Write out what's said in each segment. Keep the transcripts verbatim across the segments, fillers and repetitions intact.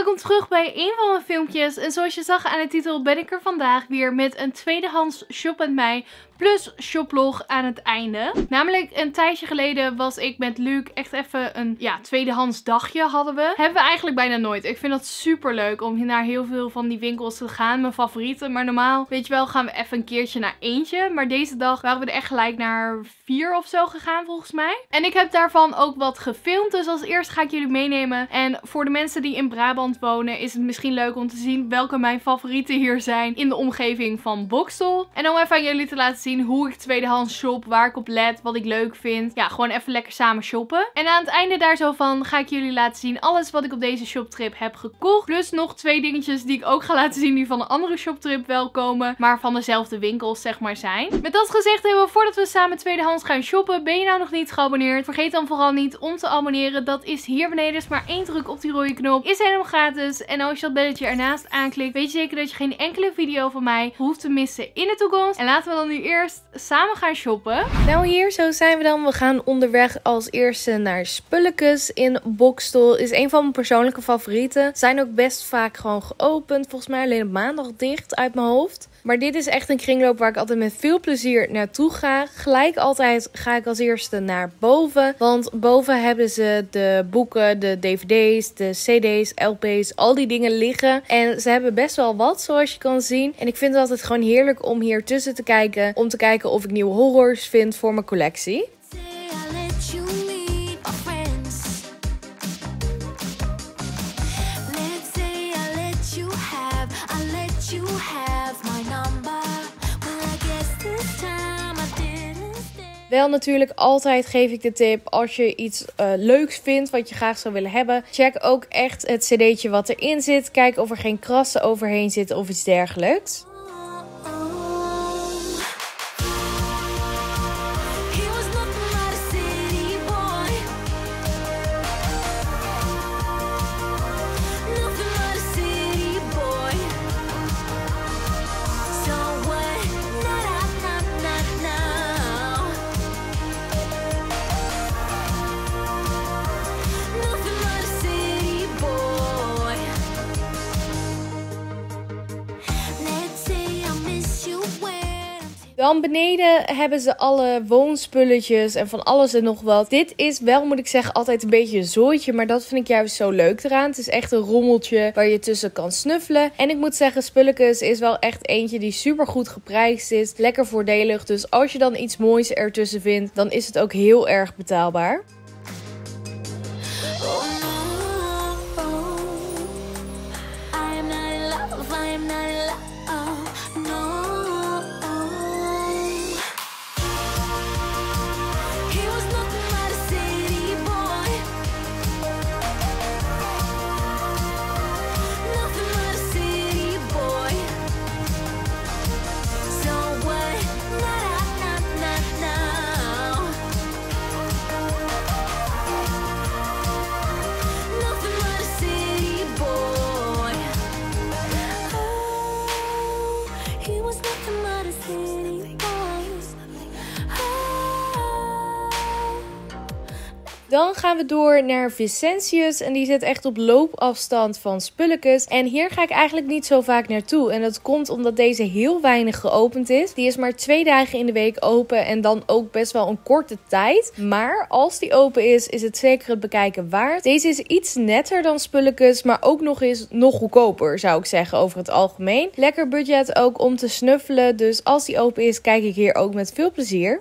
welkom terug bij een van mijn filmpjes. En zoals je zag aan de titel ben ik er vandaag weer met een tweedehands shop met mij plus shoplog aan het einde. Namelijk een tijdje geleden was ik met Luc echt even een ja, tweedehands dagje hadden we. Hebben we eigenlijk bijna nooit. Ik vind dat super leuk om naar heel veel van die winkels te gaan. Mijn favorieten. Maar normaal, weet je wel, gaan we even een keertje naar eentje. Maar deze dag waren we er echt gelijk naar vier of zo gegaan volgens mij. En ik heb daarvan ook wat gefilmd. Dus als eerst ga ik jullie meenemen. En voor de mensen die in Brabant wonen is het misschien leuk om te zien welke mijn favorieten hier zijn in de omgeving van Boxtel. En om even aan jullie te laten zien hoe ik tweedehands shop, waar ik op let, wat ik leuk vind. Ja, gewoon even lekker samen shoppen. En aan het einde daar zo van ga ik jullie laten zien alles wat ik op deze shoptrip heb gekocht. Plus nog twee dingetjes die ik ook ga laten zien die van een andere shoptrip wel komen. Maar van dezelfde winkels zeg maar zijn. Met dat gezegd hebben we voordat we samen tweedehands gaan shoppen. Ben je nou nog niet geabonneerd? Vergeet dan vooral niet om te abonneren. Dat is hier beneden. Is maar één druk op die rode knop. Is helemaal gratis. En als je dat belletje ernaast aanklikt, weet je zeker dat je geen enkele video van mij hoeft te missen in de toekomst. En laten we dan nu eerst samen gaan shoppen. Nou hier, zo zijn we dan. We gaan onderweg als eerste naar Spullekes in Boxtel. Is een van mijn persoonlijke favorieten. Zijn ook best vaak gewoon geopend. Volgens mij alleen op maandag dicht uit mijn hoofd. Maar dit is echt een kringloop waar ik altijd met veel plezier naartoe ga. Gelijk altijd ga ik als eerste naar boven. Want boven hebben ze de boeken, de D V D's, de C D's, L P's, al die dingen liggen. En ze hebben best wel wat, zoals je kan zien. En ik vind het altijd gewoon heerlijk om hier tussen te kijken. Om te kijken of ik nieuwe horrors vind voor mijn collectie. Wel natuurlijk altijd geef ik de tip als je iets uh, leuks vindt wat je graag zou willen hebben. Check ook echt het cd'tje wat erin zit. Kijk of er geen krassen overheen zitten of iets dergelijks. Dan beneden hebben ze alle woonspulletjes en van alles en nog wat. Dit is wel, moet ik zeggen, altijd een beetje een zooitje. Maar dat vind ik juist zo leuk eraan. Het is echt een rommeltje waar je tussen kan snuffelen. En ik moet zeggen, Spullekes is wel echt eentje die super goed geprijsd is. Lekker voordelig. Dus als je dan iets moois ertussen vindt, dan is het ook heel erg betaalbaar. Dan gaan we door naar Vicentius en die zit echt op loopafstand van Spullekes. En hier ga ik eigenlijk niet zo vaak naartoe. En dat komt omdat deze heel weinig geopend is. Die is maar twee dagen in de week open en dan ook best wel een korte tijd. Maar als die open is, is het zeker het bekijken waard. Deze is iets netter dan Spullekes, maar ook nog eens nog goedkoper zou ik zeggen over het algemeen. Lekker budget ook om te snuffelen. Dus als die open is, kijk ik hier ook met veel plezier.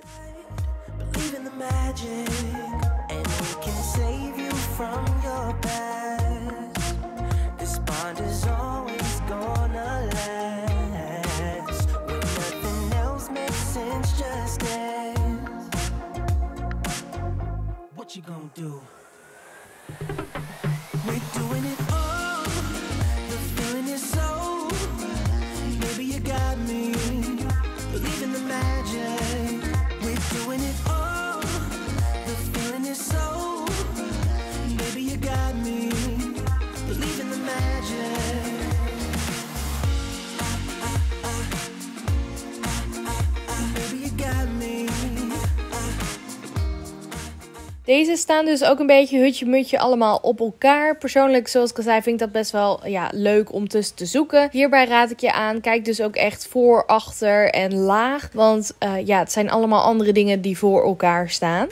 What you gonna do? We're doing it all. The feeling is so. Maybe you got me. Believe in the magic. We're doing it all. The feeling is so. Maybe you got me. Believe in the magic. Maybe you got me. Deze staan dus ook een beetje hutje-mutje allemaal op elkaar. Persoonlijk, zoals ik al zei, vind ik dat best wel ja, leuk om tussen te zoeken. Hierbij raad ik je aan, kijk dus ook echt voor, achter en laag. Want uh, ja, het zijn allemaal andere dingen die voor elkaar staan.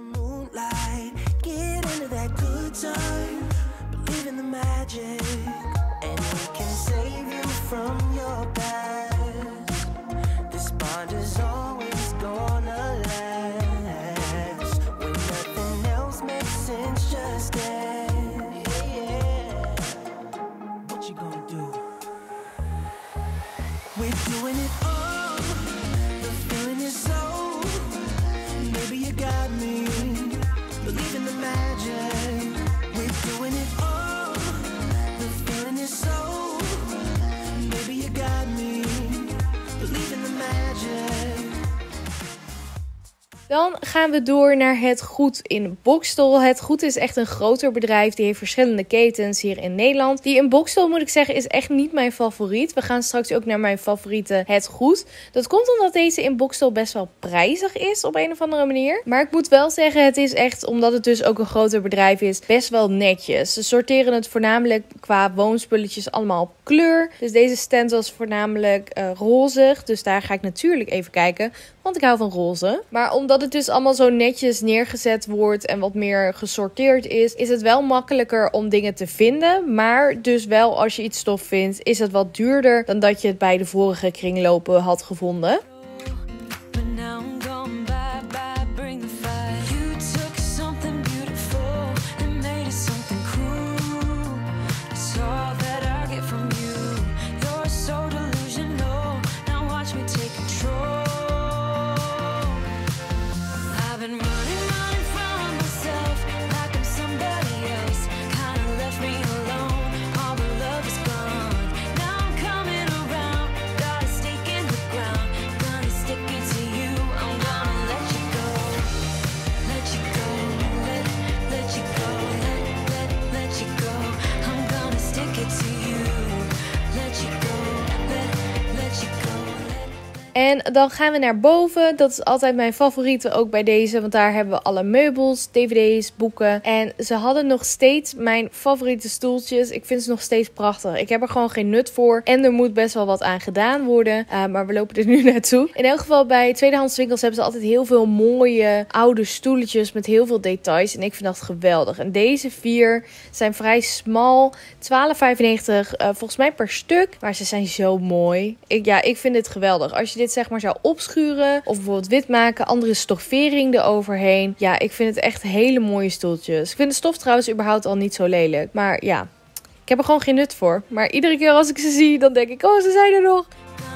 Dan gaan we door naar Het Goed in Boxtel. Het Goed is echt een groter bedrijf. Die heeft verschillende ketens hier in Nederland. Die in Boxtel, moet ik zeggen, is echt niet mijn favoriet. We gaan straks ook naar mijn favoriete Het Goed. Dat komt omdat deze in Boxtel best wel prijzig is op een of andere manier. Maar ik moet wel zeggen, het is echt, omdat het dus ook een groter bedrijf is, best wel netjes. Ze sorteren het voornamelijk qua woonspulletjes allemaal op kleur. Dus deze stand was voornamelijk uh, rozig. Dus daar ga ik natuurlijk even kijken. Want ik hou van roze. Maar omdat het dus allemaal zo netjes neergezet wordt en wat meer gesorteerd is, is het wel makkelijker om dingen te vinden. Maar dus wel als je iets stof vindt, is het wat duurder dan dat je het bij de vorige kringlopen had gevonden. En dan gaan we naar boven. Dat is altijd mijn favoriete ook bij deze. Want daar hebben we alle meubels, dvd's, boeken. En ze hadden nog steeds mijn favoriete stoeltjes. Ik vind ze nog steeds prachtig. Ik heb er gewoon geen nut voor. En er moet best wel wat aan gedaan worden. Uh, maar we lopen er nu naartoe. In elk geval bij tweedehandswinkels hebben ze altijd heel veel mooie oude stoeltjes met heel veel details. En ik vind dat geweldig. En deze vier zijn vrij smal. twaalf vijfennegentig uh, volgens mij per stuk. Maar ze zijn zo mooi. Ik, ja, ik vind dit geweldig. Als je dit zeg maar zou opschuren of bijvoorbeeld wit maken, andere stoffering eroverheen. Ja, ik vind het echt hele mooie stoeltjes. Ik vind de stof trouwens überhaupt al niet zo lelijk. Maar ja, ik heb er gewoon geen nut voor. Maar iedere keer als ik ze zie, dan denk ik, oh, ze zijn er nog.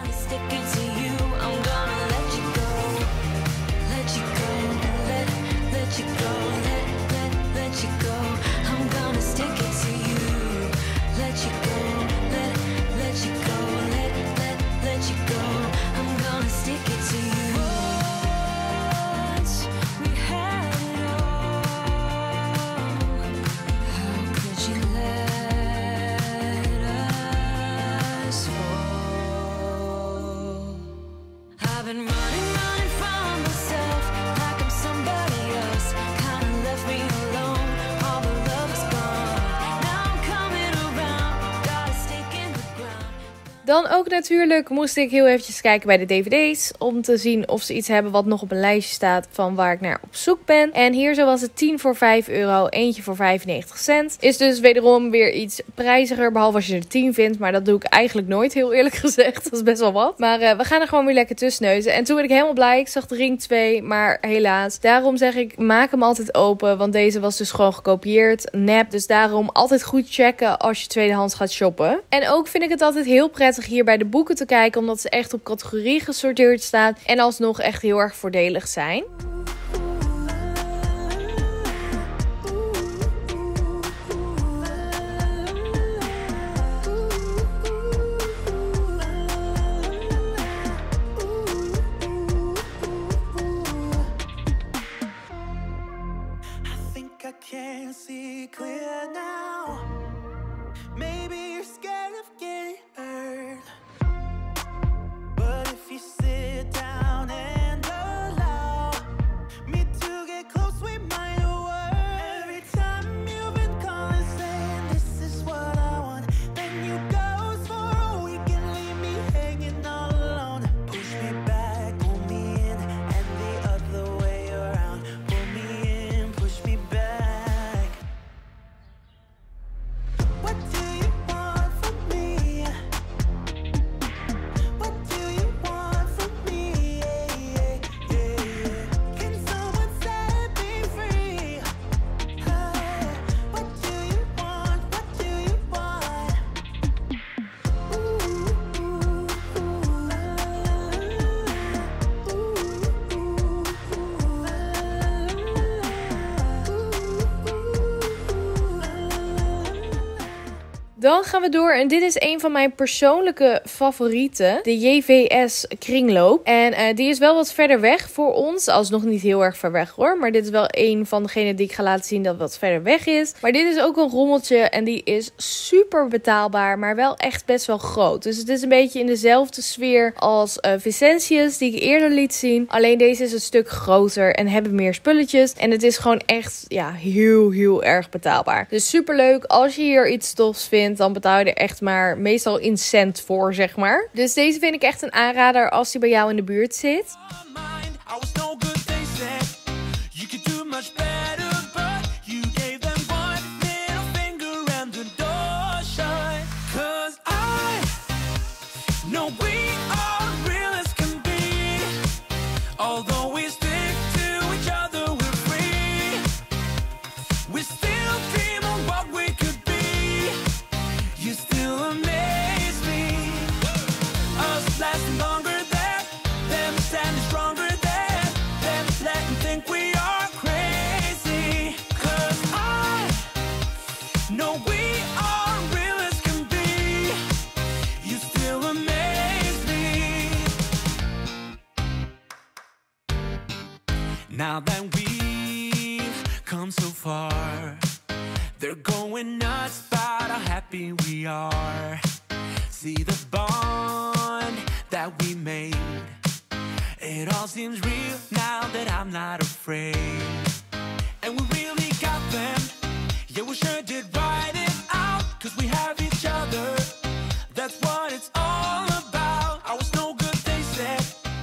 Dan ook natuurlijk moest ik heel eventjes kijken bij de dvd's. Om te zien of ze iets hebben wat nog op een lijstje staat van waar ik naar op zoek ben. En hier zo was het tien voor vijf euro, eentje voor vijfennegentig cent. Is dus wederom weer iets prijziger, behalve als je er tien vindt. Maar dat doe ik eigenlijk nooit, heel eerlijk gezegd. Dat is best wel wat. Maar uh, we gaan er gewoon weer lekker tussen neuzen. En toen werd ik helemaal blij. Ik zag de ring twee, maar helaas. Daarom zeg ik, maak hem altijd open. Want deze was dus gewoon gekopieerd, nep. Dus daarom altijd goed checken als je tweedehands gaat shoppen. En ook vind ik het altijd heel prettig hier bij de boeken te kijken, omdat ze echt op categorie gesorteerd staan en alsnog echt heel erg voordelig zijn. Dan gaan we door en dit is een van mijn persoonlijke favorieten. De J V S kringloop. En uh, die is wel wat verder weg voor ons. Alsnog niet heel erg ver weg hoor. Maar dit is wel een van degene die ik ga laten zien dat wat verder weg is. Maar dit is ook een rommeltje en die is super betaalbaar. Maar wel echt best wel groot. Dus het is een beetje in dezelfde sfeer als uh, Vicentius die ik eerder liet zien. Alleen deze is een stuk groter en hebben meer spulletjes. En het is gewoon echt ja, heel heel erg betaalbaar. Dus super leuk. Als je hier iets tofs vindt, dan betaal je er echt maar meestal in cent voor, zeg maar. Dus deze vind ik echt een aanrader als die bij jou in de buurt zit. Now that we've come so far, they're going nuts about how happy we are. See the bond that we made. It all seems real now that I'm not afraid. And we really got them. Yeah, we sure did write it out. Cause we have each other. That's what it's all about. I was no good, they said.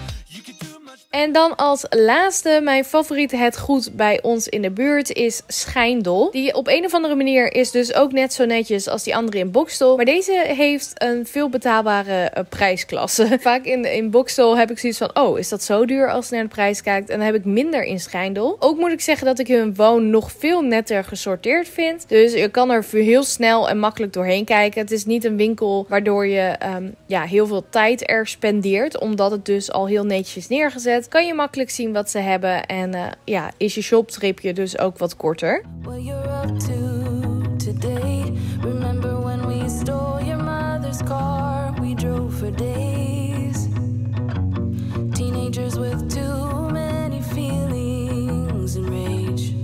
En dan als laatste, mijn favoriete het goed bij ons in de buurt is Schijndel. Die op een of andere manier is dus ook net zo netjes als die andere in Boxtel. Maar deze heeft een veel betaalbare uh, prijsklasse. Vaak in, in Boxtel heb ik zoiets van, oh, is dat zo duur als je naar de prijs kijkt? En dan heb ik minder in Schijndel. Ook moet ik zeggen dat ik hun woon nog veel netter gesorteerd vind. Dus je kan er heel snel en makkelijk doorheen kijken. Het is niet een winkel waardoor je um, ja, heel veel tijd er spendeert. Omdat het dus al heel netjes neergezet. Kan je makkelijk zien wat ze hebben. En uh, ja, is je shoptripje dus ook wat korter. What you're up to today. Remember when we stole your mother's car. We drove for days. Teenagers with too many feelings and rage.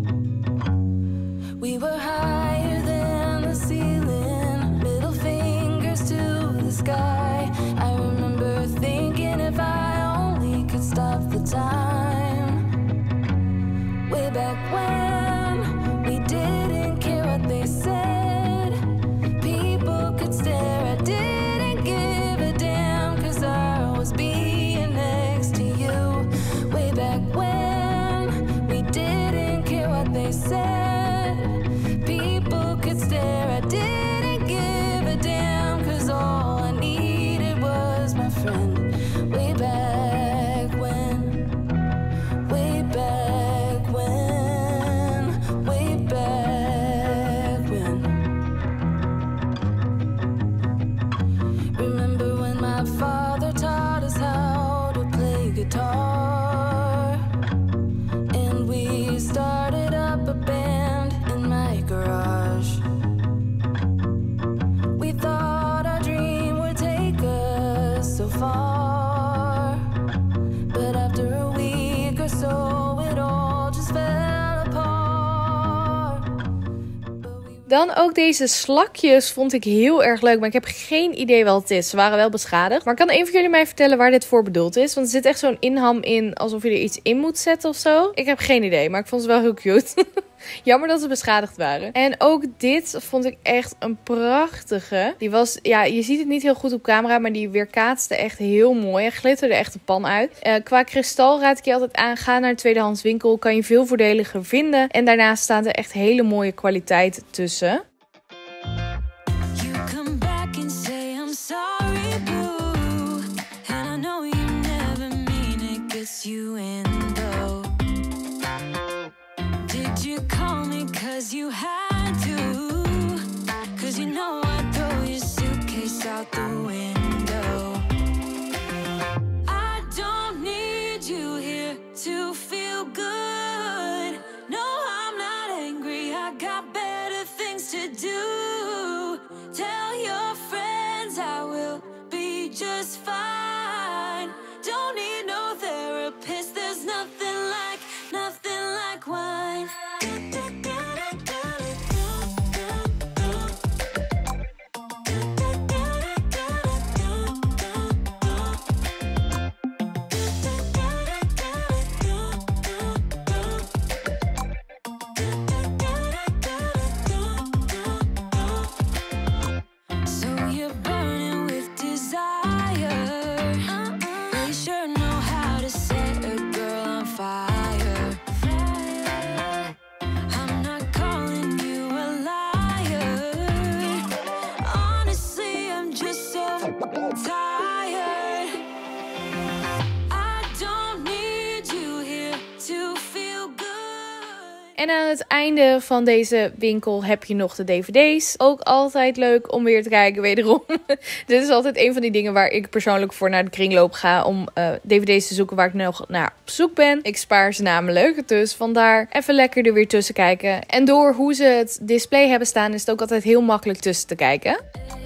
We were higher than the ceiling. Middle fingers to the sky. I remember thinking if I stop the time. Way back when we didn't care what they said. People could stare, I didn't give a damn. Cause I was being next to you. Way back when we didn't care what they said. People could stare, I didn't give a damn. Cause all I needed was my friend. Way back. Guitar, and we started up a band in my garage. We thought our dream would take us so far, but after a week or so it all just fell apart. Dan ook deze slakjes vond ik heel erg leuk, maar ik heb geen idee wat het is. Ze waren wel beschadigd. Maar kan een van jullie mij vertellen waar dit voor bedoeld is? Want er zit echt zo'n inham in, alsof je er iets in moet zetten of zo. Ik heb geen idee, maar ik vond ze wel heel cute. Jammer dat ze beschadigd waren. En ook dit vond ik echt een prachtige. Die was, ja, je ziet het niet heel goed op camera, maar die weerkaatste echt heel mooi. En glitterde echt de pan uit. Uh, qua kristal raad ik je altijd aan. Ga naar een tweedehands winkel. Kan je veel voordeliger vinden. En daarnaast staat er echt hele mooie kwaliteit tussen. You in though. Did you call me cause you had to? Cause you know I'd throw your suitcase out the window. I don't need you here to feel good. No, I'm not angry, I got better things to do. En aan het einde van deze winkel heb je nog de D V D's. Ook altijd leuk om weer te kijken, wederom. Dit is altijd een van die dingen waar ik persoonlijk voor naar de kringloop ga. Om uh, D V D's te zoeken waar ik nog naar op zoek ben. Ik spaar ze namelijk. Dus vandaar even lekker er weer tussen kijken. En door hoe ze het display hebben staan is het ook altijd heel makkelijk tussen te kijken.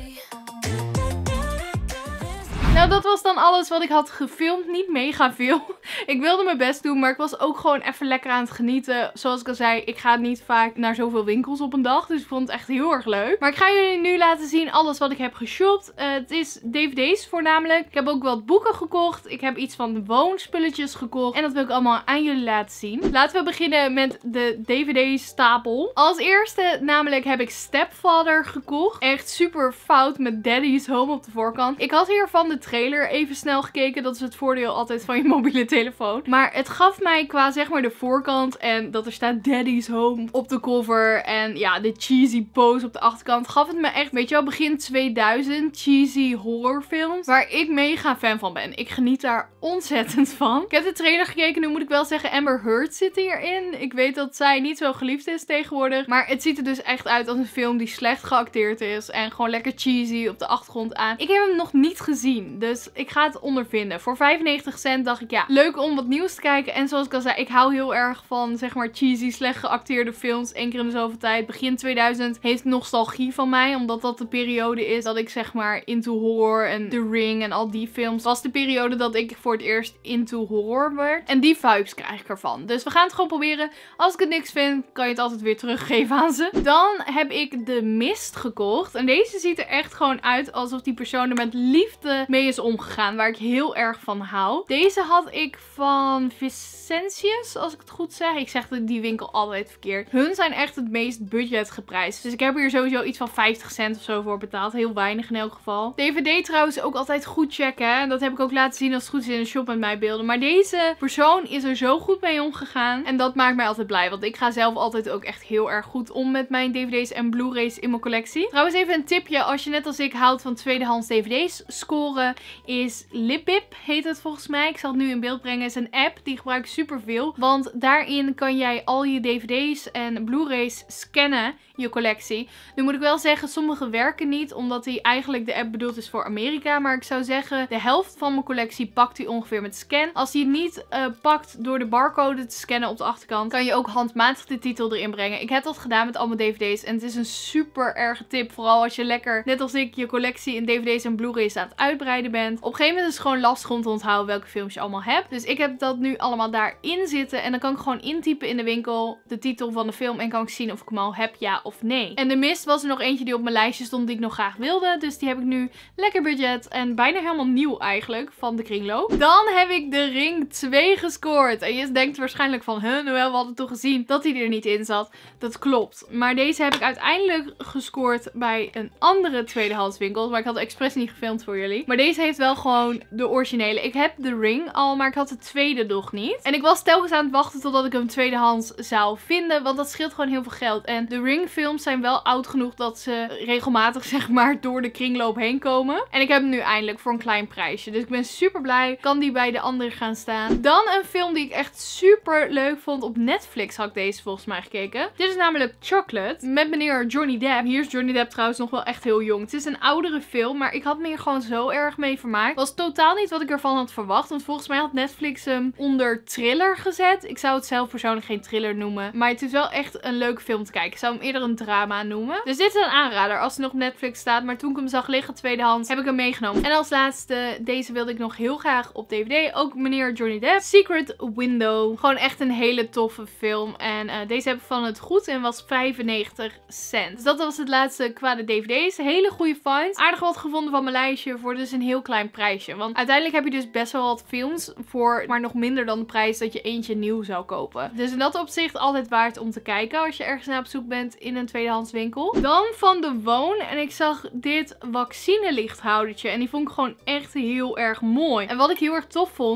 Nou, dat was dan alles wat ik had gefilmd. Niet mega veel. Ik wilde mijn best doen, maar ik was ook gewoon even lekker aan het genieten. Zoals ik al zei, ik ga niet vaak naar zoveel winkels op een dag. Dus ik vond het echt heel erg leuk. Maar ik ga jullie nu laten zien alles wat ik heb geshopt. Uh, het is D V D's voornamelijk. Ik heb ook wat boeken gekocht. Ik heb iets van woonspulletjes gekocht. En dat wil ik allemaal aan jullie laten zien. Laten we beginnen met de D V D-stapel. Als eerste namelijk heb ik Stepfather gekocht. Echt super fout met Daddy's Home op de voorkant. Ik had hiervan de trailer even snel gekeken. Dat is het voordeel altijd van je mobiele telefoon. Maar het gaf mij qua zeg maar de voorkant en dat er staat Daddy's Home op de cover. En ja, de cheesy pose op de achterkant. Gaf het me echt, weet je wel, begin tweeduizend cheesy horrorfilms. Waar ik mega fan van ben. Ik geniet daar ontzettend van. Ik heb de trailer gekeken. Nu moet ik wel zeggen, Amber Heard zit hierin. Ik weet dat zij niet zo geliefd is tegenwoordig. Maar het ziet er dus echt uit als een film die slecht geacteerd is. En gewoon lekker cheesy op de achtergrond aan. Ik heb hem nog niet gezien. Dus ik ga het ondervinden. Voor vijfennegentig cent dacht ik, ja, leuk om wat nieuws te kijken. En zoals ik al zei, ik hou heel erg van, zeg maar, cheesy, slecht geacteerde films. Eén keer in de zoveel tijd. Begin tweeduizend heeft nostalgie van mij. Omdat dat de periode is dat ik, zeg maar, into horror en The Ring en al die films. Was de periode dat ik voor het eerst into horror werd. En die vibes krijg ik ervan. Dus we gaan het gewoon proberen. Als ik het niks vind, kan je het altijd weer teruggeven aan ze. Dan heb ik de Mist gekocht. En deze ziet er echt gewoon uit alsof die persoon er met liefde mee is omgegaan. Waar ik heel erg van hou. Deze had ik van Vicentius, als ik het goed zeg. Ik zeg die winkel altijd verkeerd. Hun zijn echt het meest budget geprijsd. Dus ik heb hier sowieso iets van vijftig cent of zo voor betaald. Heel weinig in elk geval. D V D trouwens ook altijd goed checken. Hè? Dat heb ik ook laten zien als het goed is in de shop met mijn beelden. Maar deze persoon is er zo goed mee omgegaan. En dat maakt mij altijd blij. Want ik ga zelf altijd ook echt heel erg goed om met mijn D V D's en Blu-rays in mijn collectie. Trouwens even een tipje. Als je net als ik houdt van tweedehands D V D's scoren, is Lipip, heet het volgens mij. Ik zal het nu in beeld brengen. Het is een app. Die gebruik ik super veel. Want daarin kan jij al je D V D's en Blu-rays scannen. Je collectie. Nu moet ik wel zeggen, sommige werken niet. Omdat die eigenlijk de app bedoeld is voor Amerika. Maar ik zou zeggen, de helft van mijn collectie pakt hij ongeveer met scan. Als hij het niet uh, pakt door de barcode te scannen op de achterkant, kan je ook handmatig de titel erin brengen. Ik heb dat gedaan met al mijn D V D's. En het is een super erge tip. Vooral als je lekker, net als ik, je collectie in D V D's en Blu-rays aan het uitbreiden bent. Op een gegeven moment is het gewoon lastig om te onthouden welke films je allemaal hebt. Dus ik heb dat nu allemaal daarin zitten. En dan kan ik gewoon intypen in de winkel de titel van de film. En kan ik zien of ik hem al heb, ja of nee. En de Mist was er nog eentje die op mijn lijstje stond die ik nog graag wilde. Dus die heb ik nu lekker budget. En bijna helemaal nieuw eigenlijk van de kringloop. Dan heb ik de Ring twee gescoord. En je denkt waarschijnlijk van, huh, Noël, we hadden toch gezien dat hij er niet in zat. Dat klopt. Maar deze heb ik uiteindelijk gescoord bij een andere tweedehandswinkel. Maar ik had expres niet gefilmd voor jullie. Maar deze heeft wel gewoon de originele. Ik heb de Ring al, maar ik had de tweede nog niet. En ik was telkens aan het wachten totdat ik hem tweedehands zou vinden. Want dat scheelt gewoon heel veel geld. En de Ring films zijn wel oud genoeg dat ze regelmatig, zeg maar, door de kringloop heen komen. En ik heb hem nu eindelijk voor een klein prijsje. Dus ik ben super blij. Kan die bij de andere gaan staan. Dan een film die ik echt super leuk vond. Op Netflix had ik deze volgens mij gekeken. Dit is namelijk Chocolate. Met meneer Johnny Depp. Hier is Johnny Depp trouwens nog wel echt heel jong. Het is een oudere film, maar ik had me hier gewoon zo erg mee vermaakt. Was totaal niet wat ik ervan had verwacht. Want volgens mij had Netflix hem onder thriller gezet. Ik zou het zelf persoonlijk geen thriller noemen. Maar het is wel echt een leuke film te kijken. Ik zou hem eerder een drama noemen. Dus dit is een aanrader als hij nog op Netflix staat. Maar toen ik hem zag liggen tweedehands, heb ik hem meegenomen. En als laatste, deze wilde ik nog heel graag op D V D. Ook meneer Johnny Depp. Secret Window. Gewoon echt een hele toffe film. En uh, deze heb ik van het goed en was vijfennegentig cent. Dus dat was het laatste qua de D V D's. Hele goede finds. Aardig wat gevonden van mijn lijstje voor dus een heel klein prijsje. Want uiteindelijk heb je dus best wel wat films voor maar nog minder dan de prijs dat je eentje nieuw zou kopen. Dus in dat opzicht altijd waard om te kijken als je ergens naar op zoek bent in een tweedehands winkel. Dan van de Woon. En ik zag dit vaccinelichthoudertje. En die vond ik gewoon echt heel erg mooi. En wat ik heel erg tof vond,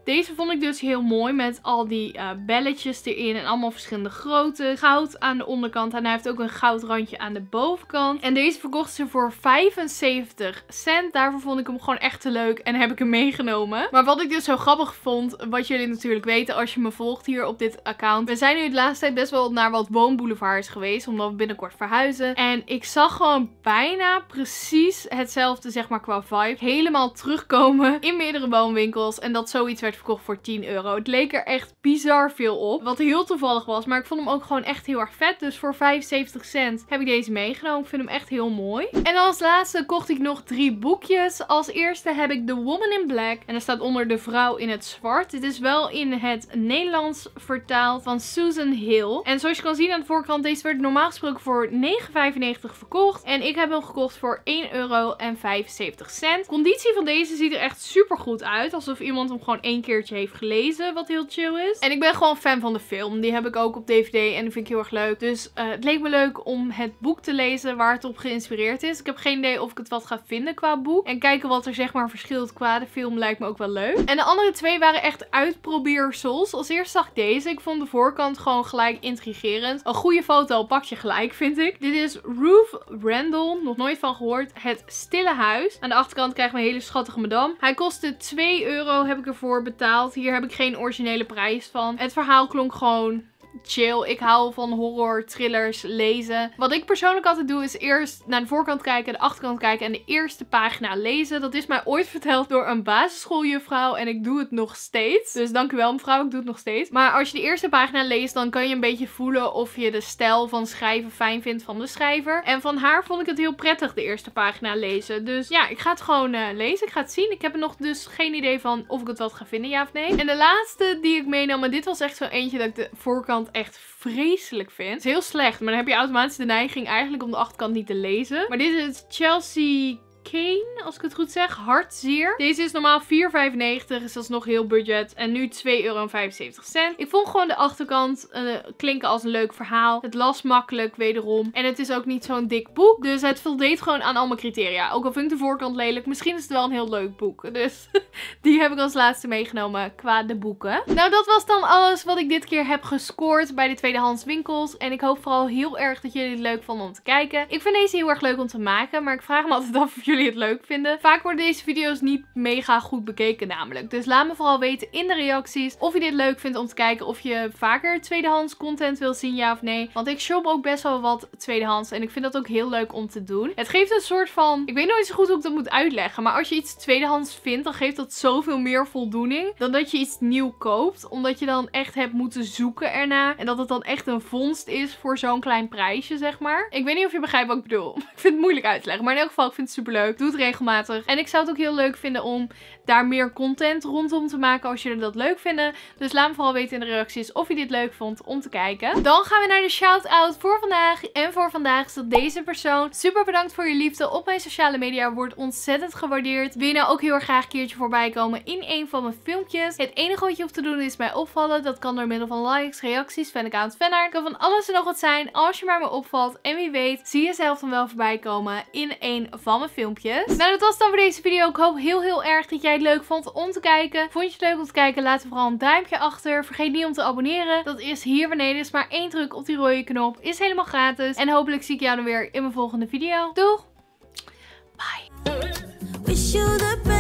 Deze vond ik dus heel mooi met al die uh, belletjes erin en allemaal verschillende grootte. Goud aan de onderkant en hij heeft ook een goud randje aan de bovenkant. En deze verkocht ze voor vijfenzeventig cent. Daarvoor vond ik hem gewoon echt te leuk en heb ik hem meegenomen. Maar wat ik dus zo grappig vond, wat jullie natuurlijk weten als je me volgt hier op dit account. We zijn nu de laatste tijd best wel naar wat woonboulevards geweest, omdat we binnenkort verhuizen. En ik zag gewoon bijna precies hetzelfde, zeg maar, qua vibe. Helemaal terugkomen in meerdere woonwinkels. En dat zoiets werd verkocht voor tien euro. Het leek er echt bizar veel op. Wat heel toevallig was, maar ik vond hem ook gewoon echt heel erg vet. Dus voor vijfenzeventig cent heb ik deze meegenomen. Ik vind hem echt heel mooi. En als laatste kocht ik nog drie boekjes. Als eerste heb ik The Woman in Black. En er staat onder De Vrouw in het Zwart. Dit is wel in het Nederlands vertaald van Susan Hill. En zoals je kan zien aan de voorkant, deze werd normaal gesproken voor negen vijfennegentig verkocht. En ik heb hem gekocht voor één euro en vijfenzeventig cent. De conditie van deze ziet er echt super goed uit. Alsof iemand hem gewoon één keertje heeft gelezen, wat heel chill is. En ik ben gewoon fan van de film. Die heb ik ook op D V D en die vind ik heel erg leuk. Dus uh, het leek me leuk om het boek te lezen waar het op geïnspireerd is. Ik heb geen idee of ik het wat ga vinden qua boek. En kijken wat er zeg maar verschilt qua de film lijkt me ook wel leuk. En de andere twee waren echt uitprobeersels. Als eerst zag ik deze. Ik vond de voorkant gewoon gelijk intrigerend. Een goede foto pak je gelijk, vind ik. Dit is Ruth Randall. Nog nooit van gehoord. Het Stille Huis. Aan de achterkant krijgen we een hele schattige madame. Hij kostte twee euro heb ik ervoor betaald. Hier heb ik geen originele prijs van. Het verhaal klonk gewoon chill. Ik hou van horror, thrillers, lezen. Wat ik persoonlijk altijd doe is eerst naar de voorkant kijken, de achterkant kijken en de eerste pagina lezen. Dat is mij ooit verteld door een basisschooljuffrouw en ik doe het nog steeds. Dus dank u wel mevrouw, ik doe het nog steeds. Maar als je de eerste pagina leest, dan kan je een beetje voelen of je de stijl van schrijven fijn vindt van de schrijver. En van haar vond ik het heel prettig, de eerste pagina lezen. Dus ja, ik ga het gewoon uh, lezen. Ik ga het zien. Ik heb er nog dus geen idee van of ik het wat ga vinden, ja of nee. En de laatste die ik meenam, en dit was echt zo eentje dat ik de voorkant echt vreselijk vind. Het is heel slecht, maar dan heb je automatisch de neiging eigenlijk om de achterkant niet te lezen. Maar dit is Chelsea Kane, als ik het goed zeg. Hartzeer. Deze is normaal vier vijfennegentig, dus dat is nog heel budget. En nu twee euro en vijfenzeventig cent. Ik vond gewoon de achterkant uh, klinken als een leuk verhaal. Het las makkelijk, wederom. En het is ook niet zo'n dik boek. Dus het voldeed gewoon aan al mijn criteria. Ook al vind ik de voorkant lelijk, misschien is het wel een heel leuk boek. Dus die heb ik als laatste meegenomen qua de boeken. Nou, dat was dan alles wat ik dit keer heb gescoord bij de tweedehands winkels. En ik hoop vooral heel erg dat jullie het leuk vonden om te kijken. Ik vind deze heel erg leuk om te maken, maar ik vraag me altijd af of jullie het leuk vinden. Vaak worden deze video's niet mega goed bekeken namelijk. Dus laat me vooral weten in de reacties of je dit leuk vindt om te kijken. Of je vaker tweedehands content wil zien, ja of nee. Want ik shop ook best wel wat tweedehands. En ik vind dat ook heel leuk om te doen. Het geeft een soort van... Ik weet nooit zo goed hoe ik dat moet uitleggen. Maar als je iets tweedehands vindt, dan geeft dat zoveel meer voldoening. Dan dat je iets nieuw koopt. Omdat je dan echt hebt moeten zoeken erna. En dat het dan echt een vondst is voor zo'n klein prijsje, zeg maar. Ik weet niet of je begrijpt wat ik bedoel. Ik vind het moeilijk uit te leggen. Maar in elk geval, ik vind het super leuk. Doe het regelmatig. En ik zou het ook heel leuk vinden om daar meer content rondom te maken als jullie dat leuk vinden. Dus laat me vooral weten in de reacties of je dit leuk vond om te kijken. Dan gaan we naar de shout-out voor vandaag. En voor vandaag is dat deze persoon. Super bedankt voor je liefde op mijn sociale media. Wordt ontzettend gewaardeerd. Wil je nou ook heel erg graag een keertje voorbij komen in een van mijn filmpjes? Het enige wat je hoeft te doen is mij opvallen. Dat kan door middel van likes, reacties, fanaccount, fanart. Kan van alles en nog wat zijn als je maar me opvalt. En wie weet zie je zelf dan wel voorbij komen in een van mijn filmpjes. Nou, dat was dan voor deze video. Ik hoop heel heel erg dat jij het leuk vond om te kijken. Vond je het leuk om te kijken? Laat vooral een duimpje achter. Vergeet niet om te abonneren. Dat is hier beneden. Is maar één druk op die rode knop. Is helemaal gratis. En hopelijk zie ik jou dan weer in mijn volgende video. Doeg! Bye! Wish you the best.